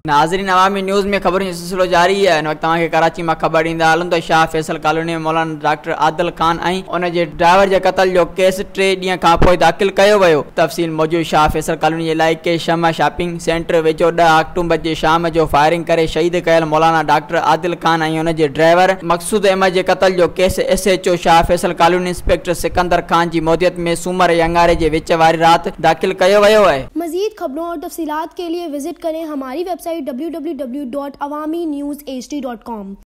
नाज़रीन, अवामी न्यूज़ में खबरों जो सिलसिलो जारी है। इन वक्त तव्हांखे कराची में खबर ॾींदा हलूं त शाह फैसल कॉलोनी में मौलाना डॉक्टर आदिल खान ऐं उन जे ड्राइवर जे क़त्ल जो केस 3 ॾींहं खां पोइ दाख़िल कयो वियो। तफ़सील मौजूद। शाह फैसल कॉलोनी जे इलाइक़े शमा शॉपिंग सेंटर वेझो 10 अक्टूबर जे शाम जो फायरिंग करे शहीद कयल मौलाना डॉक्टर आदिल खान ऐं उन जे ड्राइवर मक़सूद अहमद जे क़त्ल जो case SHO Shah Faisal colony inspector Sikandar Khan जी मौदियत में सूमर ऐं अंगारे जे विच वारी रात दाख़िल कयो वियो है। मज़ीद खबरों और तफसीलात के लिए विजिट करें हमारी वेबसाइट www.awamiNewsHD.com।